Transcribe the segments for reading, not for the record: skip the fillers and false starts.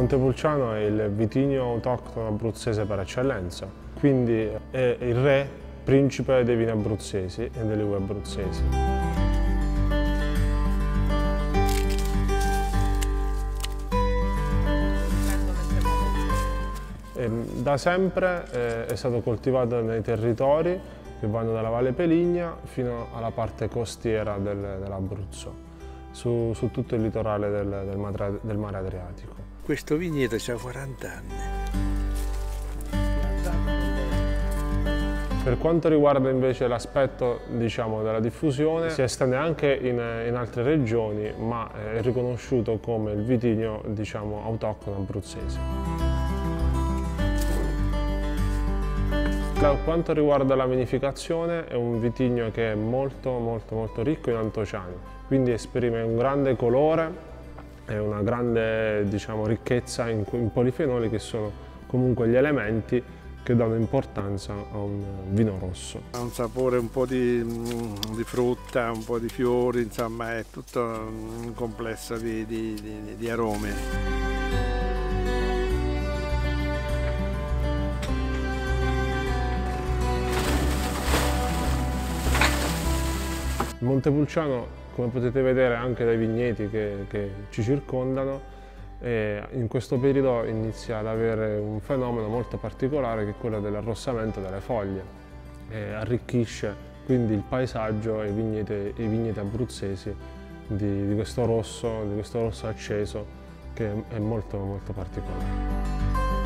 Montepulciano è il vitigno autoctono abruzzese per eccellenza, quindi è il re principe dei vini abruzzesi e delle uve abruzzesi. Da sempre è stato coltivato nei territori che vanno dalla Valle Peligna fino alla parte costiera dell'Abruzzo, su tutto il litorale del mare Adriatico. Questo vigneto ha 40 anni. Per quanto riguarda invece l'aspetto della diffusione, si estende anche in altre regioni, ma è riconosciuto come il vitigno autoctono abruzzese. Per quanto riguarda la vinificazione, è un vitigno che è molto ricco in antociani, quindi esprime un grande colore e una grande ricchezza in polifenoli, che sono comunque gli elementi che danno importanza a un vino rosso. Ha un sapore un po' di frutta, un po' di fiori, insomma è tutto un complesso di aromi. Il Montepulciano, come potete vedere anche dai vigneti che ci circondano, in questo periodo inizia ad avere un fenomeno molto particolare, che è quello dell'arrossamento delle foglie. Arricchisce quindi il paesaggio e i vigneti abruzzesi di questo rosso acceso, che è molto particolare.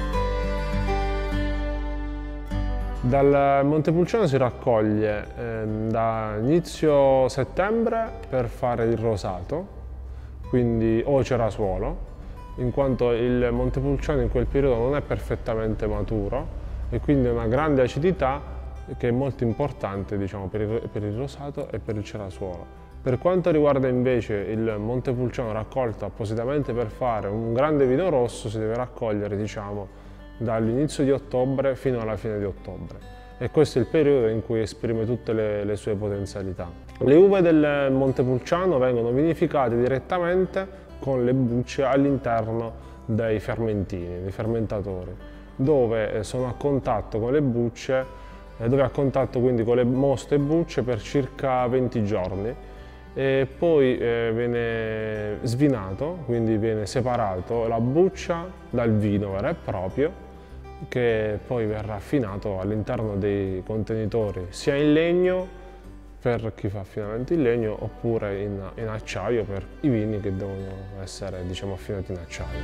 Dal Montepulciano si raccoglie da inizio settembre per fare il rosato, quindi o cerasuolo, in quanto il Montepulciano in quel periodo non è perfettamente maturo e quindi ha una grande acidità che è molto importante per il rosato e per il cerasuolo. Per quanto riguarda invece il Montepulciano raccolto appositamente per fare un grande vino rosso, si deve raccogliere dall'inizio di ottobre fino alla fine di ottobre, e questo è il periodo in cui esprime tutte le sue potenzialità. Le uve del Montepulciano vengono vinificate direttamente con le bucce all'interno dei fermentini, dei fermentatori, dove sono a contatto con le bucce, quindi con le moste bucce per circa 20 giorni, e poi viene svinato, quindi viene separato la buccia dal vino vero e proprio, che poi verrà affinato all'interno dei contenitori, sia in legno per chi fa affinamento in legno, oppure in acciaio per i vini che devono essere affinati in acciaio.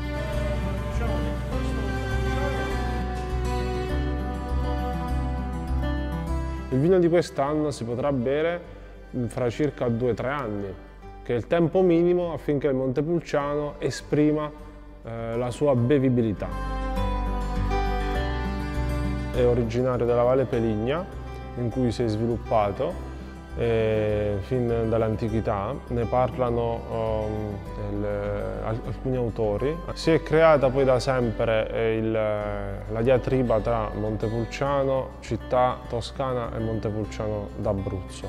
Il vino di quest'anno si potrà bere fra circa 2-3 anni, che è il tempo minimo affinché il Montepulciano esprima la sua bevibilità. È originario della Valle Peligna, in cui si è sviluppato fin dall'antichità. Ne parlano alcuni autori. Si è creata poi da sempre la diatriba tra Montepulciano, città toscana, e Montepulciano d'Abruzzo.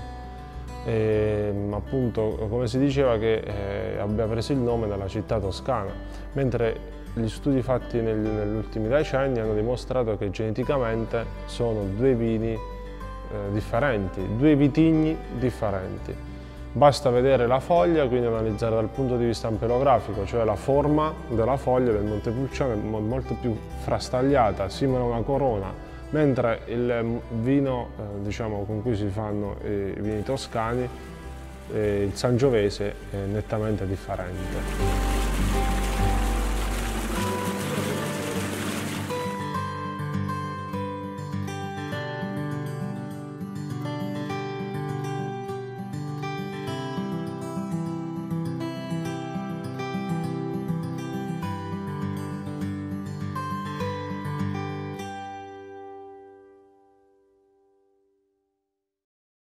Appunto, come si diceva, che abbia preso il nome dalla città toscana, mentre gli studi fatti negli ultimi decenni hanno dimostrato che geneticamente sono due vini differenti, due vitigni differenti. Basta vedere la foglia, quindi analizzare dal punto di vista ampelografico, cioè la forma della foglia del Montepulciano è molto più frastagliata, simile a una corona, mentre il vino con cui si fanno i vini toscani, il sangiovese, è nettamente differente.